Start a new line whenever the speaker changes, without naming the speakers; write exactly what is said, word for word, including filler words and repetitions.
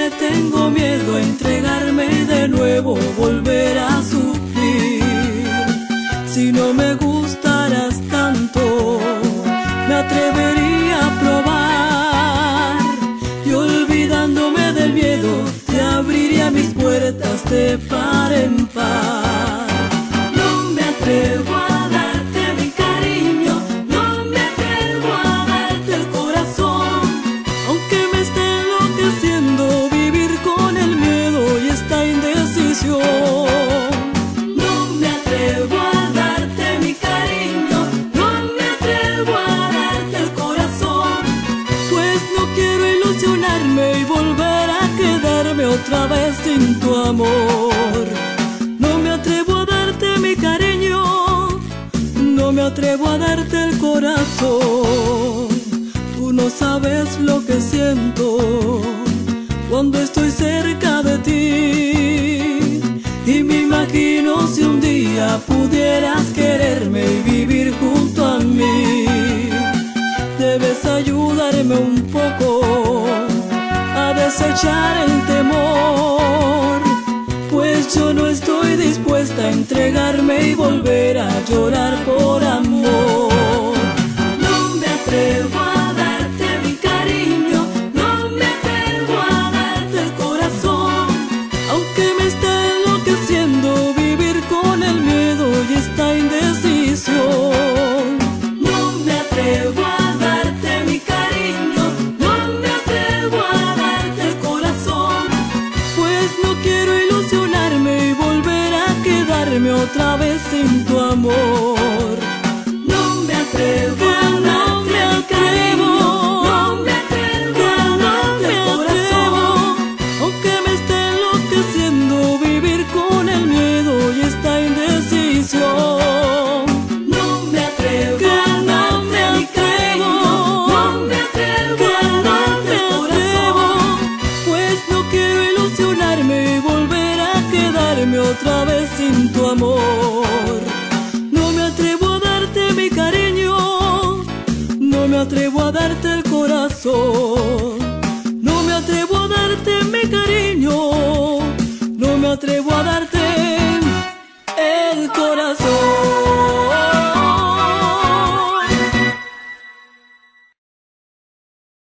tengo miedo a entregarme y de nuevo volver a sufrir. Si no me gustaras tanto, me atrevería a probar, y olvidándome del miedo, te abriría mis puertas de par en par. No me atrevo a darte mi cariño, no me atrevo a darte el corazón, aunque me esté enloqueciendo vivir con el miedo y esta indecisión. No me atrevo a darte mi cariño, no me atrevo a darte el corazón, pues no quiero ilusionarme y volver a quedarme otra vez sin tu amor. No me atrevo a darte mi cariño, no me atrevo a darte el corazón. Tú no sabes lo que siento cuando estoy cerca de ti, y me imagino si un día pudieras quererme y vivir junto a mí. Debes ayudarme un poco a desechar el temor, pues yo no estoy dispuesta a entregarme y volver a llorar por amor. No me atrevo a darte mi cariño, no me atrevo a darte el corazón, aunque me está enloqueciendo vivir con el miedo y esta indecisión. No me atrevo a darte mi cariño, no me atrevo a darte el corazón, pues no quiero ilusionarme y volver a quedarme otra vez sin tu amor. No me atrevo a darte mi cariño, no me atrevo a darte el corazón, aunque me esté enloqueciendo vivir con el miedo y esta indecisión. No me atrevo a darte mi cariño, no me atrevo a darte el corazón, pues no quiero ilusionarme y volver a quedarme otra vez sin tu amor. No me atrevo a darte mi cariño, no me atrevo a darte el corazón.